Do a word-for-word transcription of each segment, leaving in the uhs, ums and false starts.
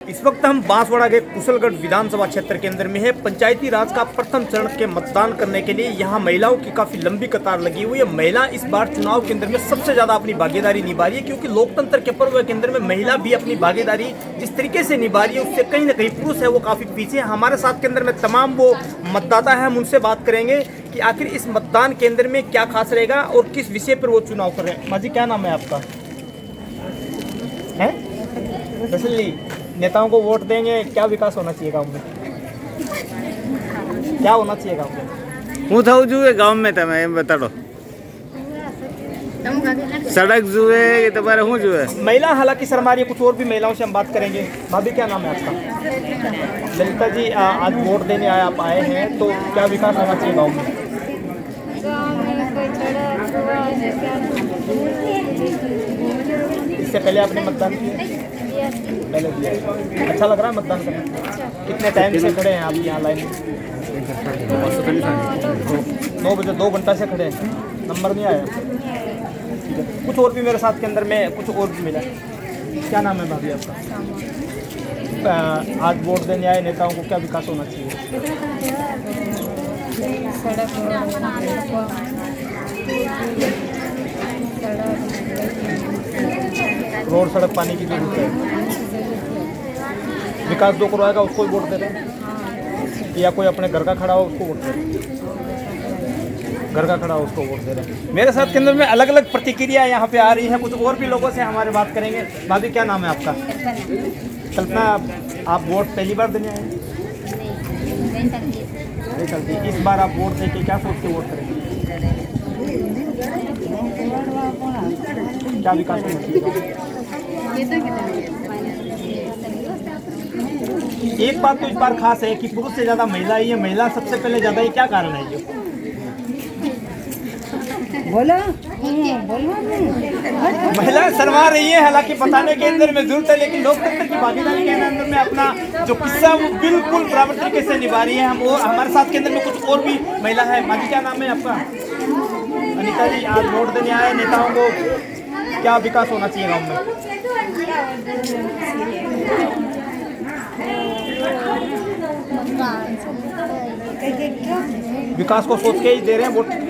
इस वक्त हम बांसवाड़ा के कुशलगढ़ विधानसभा क्षेत्र के अंदर में है। पंचायती राज का प्रथम चरण के मतदान करने के लिए यहां महिलाओं की काफी लंबी कतार लगी हुई है। महिला इस बार चुनाव के अंदर में सबसे ज्यादा अपनी भागीदारी निभा रही है, क्योंकि लोकतंत्र के पर्व के अंदर में महिला भी अपनी भागीदारी जिस तरीके से निभा रही है उससे कहीं ना कहीं पुरुष है वो काफी पीछे है। हमारे साथ के अंदर में तमाम वो मतदाता है, हम उनसे बात करेंगे कि आखिर इस मतदान केंद्र में क्या खास रहेगा और किस विषय पर वो चुनाव कर रहे हैं। माँ जी, क्या नाम है आपका? है दसली नेताओं को वोट देंगे, क्या विकास होना चाहिए गांव में? क्या होना चाहिए गांव में? हूँ था जो गांव में था, मैं बता दो सड़क जो है तुम्हारे हूँ जो है। महिला हालांकि शर्मा रही है, कुछ और भी महिलाओं से हम बात करेंगे। भाभी, क्या नाम है आपका? ललिता जी, आज वोट देने आए आप आए हैं, तो क्या विकास होना चाहिए गाँव में? इससे पहले आपने मतदान किया? पहले दिया। अच्छा लग रहा है मतदान करना? कितने टाइम से खड़े हैं आप यहाँ लाइन में? नौ बजे दो घंटा से खड़े हैं, नंबर नहीं आया? ठीक है, कुछ और भी मेरे साथ के अंदर में कुछ और भी मिला। क्या नाम है भाभी आपका? आज वोट देने आए नेताओं को क्या विकास होना चाहिए? रोड सड़क पानी की जरूरत है। विकास जो करवाएगा उसको ही वोट दे रहे हैं, या कोई अपने घर का खड़ा हो उसको वोट दे रहे हैं? घर का खड़ा हो उसको वोट दे रहे हैं। मेरे साथ के अंदर में अलग अलग प्रतिक्रिया यहाँ पे आ रही है, कुछ और भी लोगों से हमारे बात करेंगे। भाभी, क्या नाम है आपका? कल्पना, आप वोट पहली बार देने आए? नहीं चलती। इस बार आप वोट देके क्या सोच के वोट करेंगे? क्या विकास होना चाहिए? एक बात तो इस बार खास है कि पुरुष से ज्यादा महिला ही है। महिला सबसे पहले ज्यादा ही, क्या कारण है ये? बोलो महिला शर्मा रही है, हालांकि बताने के अंदर में जरूरत है, लेकिन लोकतंत्र की भागीदारी के अंदर में अपना जो किस्सा वो बिल्कुल बराबर तरीके से निभा रही है। हम और हमारे साथ के अंदर में कुछ और भी महिला है। माँ जी, क्या नाम है आपका? अनिता जी, आज वोट देने आए नेताओं को, क्या विकास होना चाहिए गाँव में? विकास को सोच के ही दे रहे हैं वोट।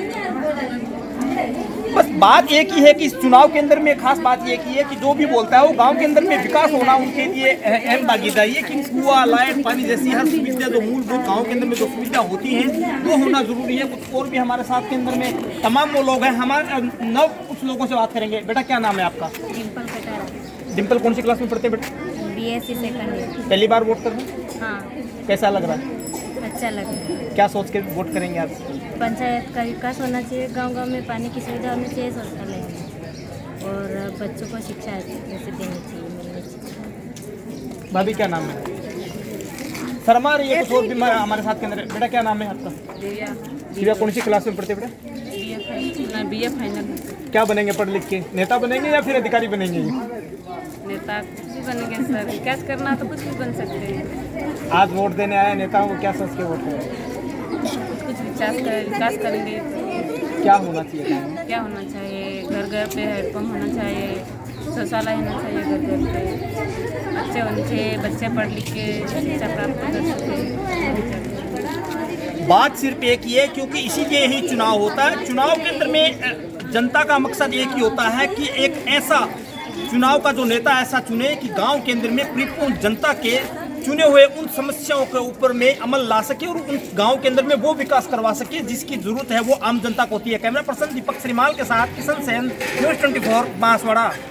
बस बात एक ही है कि इस चुनाव के अंदर में खास बात ये की है कि जो भी बोलता है वो गांव के अंदर में विकास होना उनके लिए अहम भागीदारी है, कि कुआ, लाइट, पानी जैसी हर सुविधा जो मूलभूत गांव के अंदर में जो सुविधा होती है वो होना जरूरी है। कुछ और भी हमारे साथ के अंदर में तमाम वो लोग हैं, हमारे नव कुछ लोगों से बात करेंगे। बेटा, क्या नाम है आपका? डिम्पल, कौन सी क्लास में पढ़ते हैं बेटा? BSc second year. पहली बार वोट कर रहे हैं? हाँ। कैसा लग रहा है? अच्छा लग रहा है। क्या सोच के वोट करेंगे आप? पंचायत का विकास होना चाहिए, गांव-गांव में पानी की सुविधा होनी चाहिए, शौचालय और बच्चों को शिक्षा जैसे देनी चाहिए, मिलनी चाहिए। भाभी, क्या नाम है? शर्मा रही है, कुछ और भी हमारे साथ के अंदर। बेटा, क्या नाम है आपका? दिव्या। दिव्या, कौन सी क्लास में पढ़ते बेटा? B A final. क्या बनेंगे पढ़ लिख के? नेता बनेंगे या फिर अधिकारी बनेंगे? नेता कुछ भी बनेंगे सर, विकास करना तो कुछ भी बन सकते हैं। आज वोट देने आए नेताओं को क्या सोच के वोट करेंगे? कुछ कुछ विकास कर विकास करेंगे। क्या होना चाहिए? क्या होना चाहिए? घर घर पे हैंडपम्प होना चाहिए, शौचालय होना चाहिए घर घर पे, अच्छे होने चाहिए, बच्चे पढ़ लिख के शिक्षा प्राप्त कर सके। बात सिर्फ एक ही है, क्योंकि इसीलिए ही चुनाव होता है। चुनाव के अंदर में जनता का मकसद एक ही होता है कि एक ऐसा चुनाव का जो नेता ऐसा चुने कि गांव के अंदर में परिपूर्ण जनता के चुने हुए उन समस्याओं के ऊपर में अमल ला सके और उन गांव के अंदर में वो विकास करवा सके जिसकी जरूरत है वो आम जनता को होती है। कैमरा पर्सन दीपक श्रीमाल के साथ Kishan Sen, news twenty four Banswara.